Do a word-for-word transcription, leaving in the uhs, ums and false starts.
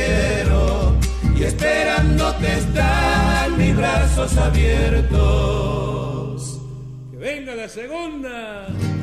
quiero y esperándote están mis brazos abiertos. ¡Que venga la segunda!